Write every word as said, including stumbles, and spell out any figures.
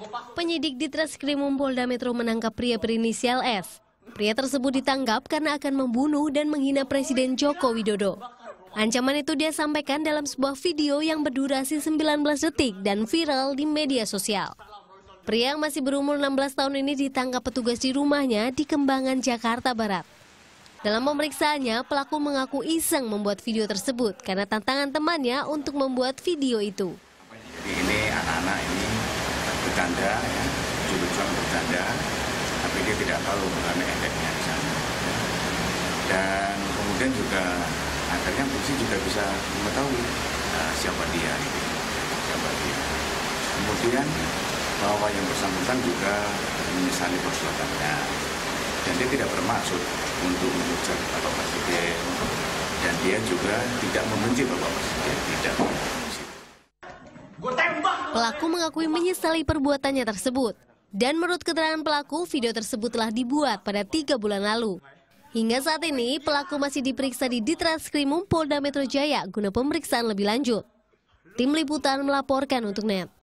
Penyidik di Treskrimum Polda Metro menangkap pria berinisial S. Pria tersebut ditangkap karena akan membunuh dan menghina Presiden Joko Widodo. Ancaman itu dia sampaikan dalam sebuah video yang berdurasi sembilan belas detik dan viral di media sosial. Pria yang masih berumur enam belas tahun ini ditangkap petugas di rumahnya di Kembangan, Jakarta Barat. Dalam pemeriksaannya, pelaku mengaku iseng membuat video tersebut karena tantangan temannya untuk membuat video itu. Jadi ini anak-anak ini bercanda, ya, lucu-lucuan bercanda, tapi dia tidak tahu mengenai efeknya di sana. Dan kemudian juga akhirnya polisi juga bisa mengetahui uh, siapa dia, ini, siapa dia. Kemudian bahwa yang bersangkutan juga menyesali perbuatannya. Dan dia tidak bermaksud untuk menghujat Bapak Presiden, dan dia juga tidak membenci Bapak Presiden, tidak membenci. Pelaku mengakui menyesali perbuatannya tersebut, dan menurut keterangan pelaku, video tersebut telah dibuat pada tiga bulan lalu. Hingga saat ini, pelaku masih diperiksa di Ditreskrimum Polda Metro Jaya guna pemeriksaan lebih lanjut. Tim Liputan melaporkan untuk N E T.